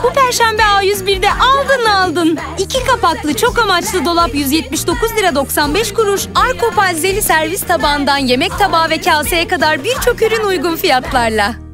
Bu Perşembe A101'de aldın. 2 kapaklı çok amaçlı dolap 179 lira 95 kuruş. Arko Palzeli servis tabağından yemek tabağı ve kaseye kadar birçok ürün uygun fiyatlarla.